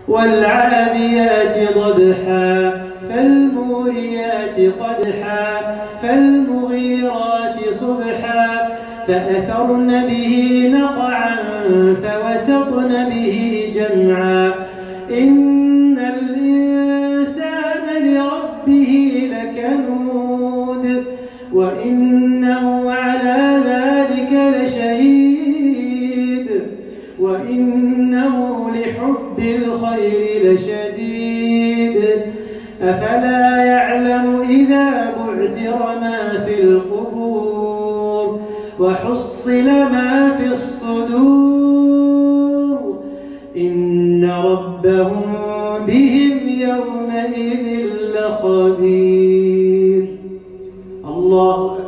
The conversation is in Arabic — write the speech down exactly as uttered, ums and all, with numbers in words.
والعاديات ضبحا فالموريات قدحا فالمغيرات صبحا فأثرن به نقعا فوسطن به جمعا إن الإنسان لربه لكنود وإنه على ذلك لشهيد وإنه لحب الخير لشديد أفلا يعلم إذا بعثر ما في القبور وحصل ما في الصدور إن ربهم بهم يومئذ لخبير. الله